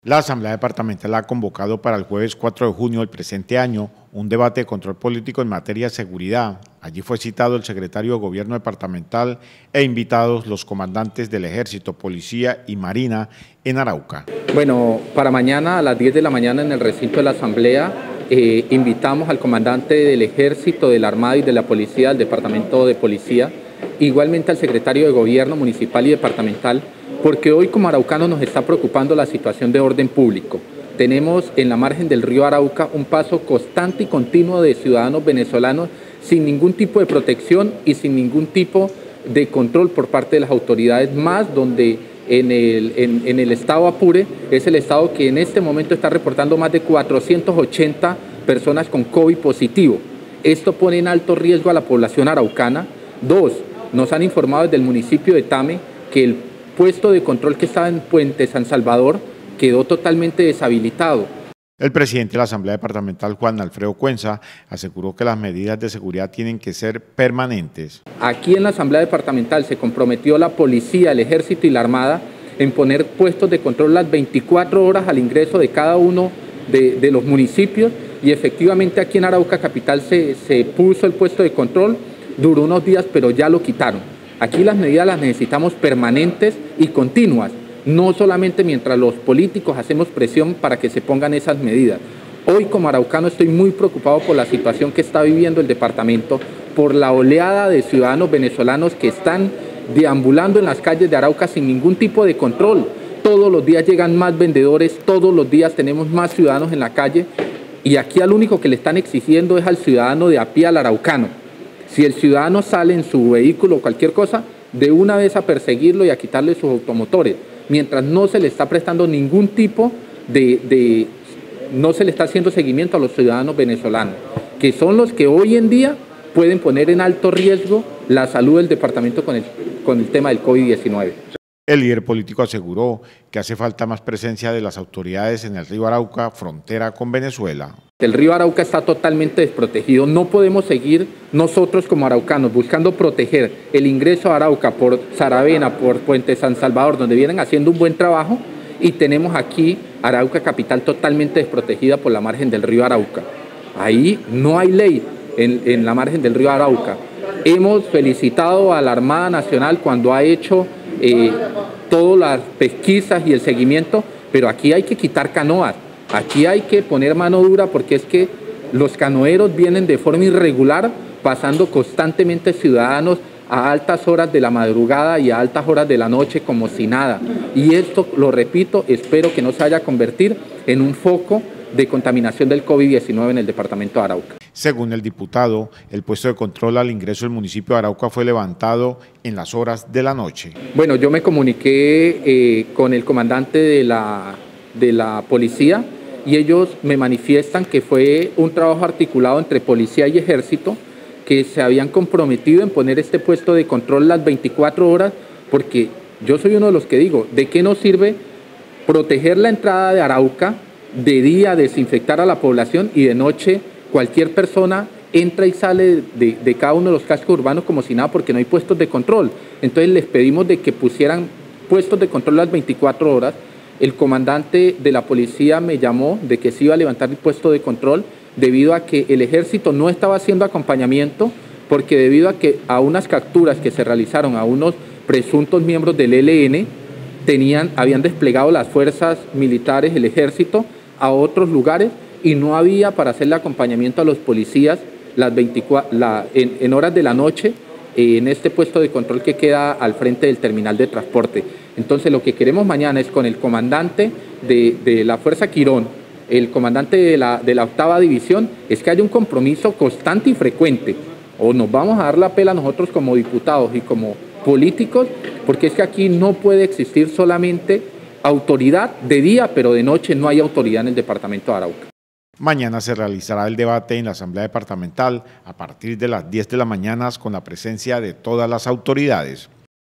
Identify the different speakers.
Speaker 1: La Asamblea Departamental ha convocado para el jueves 4 de junio del presente año un debate de control político en materia de seguridad. Allí fue citado el secretario de Gobierno departamental e invitados los comandantes del Ejército, Policía y Marina en Arauca.
Speaker 2: Bueno, para mañana a las 10 de la mañana en el recinto de la Asamblea invitamos al comandante del Ejército, de la Armada y de la Policía, del Departamento de Policía, igualmente al secretario de Gobierno municipal y departamental, porque hoy como araucanos nos está preocupando la situación de orden público. Tenemos en la margen del río Arauca un paso constante y continuo de ciudadanos venezolanos sin ningún tipo de protección y sin ningún tipo de control por parte de las autoridades, más donde en el estado Apure es el estado que en este momento está reportando más de 480 personas con COVID positivo. Esto pone en alto riesgo a la población araucana. Dos, nos han informado desde el municipio de Tame que el puesto de control que estaba en Puente San Salvador quedó totalmente deshabilitado.
Speaker 1: El presidente de la Asamblea Departamental, Juan Alfredo Cuenza, aseguró que las medidas de seguridad tienen que ser permanentes.
Speaker 2: Aquí en la Asamblea Departamental se comprometió la Policía, el Ejército y la Armada en poner puestos de control las 24 horas al ingreso de cada uno de los municipios, y efectivamente aquí en Arauca Capital se puso el puesto de control, duró unos días pero ya lo quitaron. Aquí las medidas las necesitamos permanentes y continuas, no solamente mientras los políticos hacemos presión para que se pongan esas medidas. Hoy como araucano estoy muy preocupado por la situación que está viviendo el departamento, por la oleada de ciudadanos venezolanos que están deambulando en las calles de Arauca sin ningún tipo de control. Todos los días llegan más vendedores, todos los días tenemos más ciudadanos en la calle, y aquí al único que le están exigiendo es al ciudadano de a pie, al araucano. Si el ciudadano sale en su vehículo o cualquier cosa, de una vez a perseguirlo y a quitarle sus automotores, mientras no se le está prestando ningún tipo no se le está haciendo seguimiento a los ciudadanos venezolanos, que son los que hoy en día pueden poner en alto riesgo la salud del departamento con el tema del COVID-19.
Speaker 1: El líder político aseguró que hace falta más presencia de las autoridades en el río Arauca, frontera con Venezuela.
Speaker 2: El río Arauca está totalmente desprotegido. No podemos seguir nosotros como araucanos buscando proteger el ingreso a Arauca por Saravena, por Puente San Salvador, donde vienen haciendo un buen trabajo, y tenemos aquí Arauca Capital totalmente desprotegida por la margen del río Arauca. Ahí no hay ley en la margen del río Arauca. Hemos felicitado a la Armada Nacional cuando ha hecho todas las pesquisas y el seguimiento, pero aquí hay que quitar canoas, aquí hay que poner mano dura, porque es que los canoeros vienen de forma irregular, pasando constantemente ciudadanos a altas horas de la madrugada y a altas horas de la noche como si nada. Y esto, lo repito, espero que no se vaya a convertir en un foco de contaminación del COVID-19 en el departamento de Arauca.
Speaker 1: Según el diputado, el puesto de control al ingreso del municipio de Arauca fue levantado en las horas de la noche.
Speaker 2: Bueno, yo me comuniqué con el comandante de la policía, y ellos me manifiestan que fue un trabajo articulado entre policía y ejército, que se habían comprometido en poner este puesto de control las 24 horas, porque yo soy uno de los que digo, ¿de qué nos sirve proteger la entrada de Arauca, de día desinfectar a la población y de noche cualquier persona entra y sale de cada uno de los cascos urbanos como si nada, porque no hay puestos de control? Entonces les pedimos de que pusieran puestos de control las 24 horas. El comandante de la policía me llamó de que se iba a levantar el puesto de control debido a que el ejército no estaba haciendo acompañamiento, porque debido a que a unas capturas que se realizaron a unos presuntos miembros del ELN, habían desplegado las fuerzas militares, el ejército, a otros lugares, y no había para hacerle acompañamiento a los policías en horas de la noche en este puesto de control que queda al frente del terminal de transporte. Entonces lo que queremos mañana es con el comandante de la Fuerza Quirón, el comandante de la 8ª División, es que haya un compromiso constante y frecuente, o nos vamos a dar la pela nosotros como diputados y como políticos, porque es que aquí no puede existir solamente autoridad de día, pero de noche no hay autoridad en el departamento de Arauca.
Speaker 1: Mañana se realizará el debate en la Asamblea Departamental a partir de las 10 de la mañana con la presencia de todas las autoridades.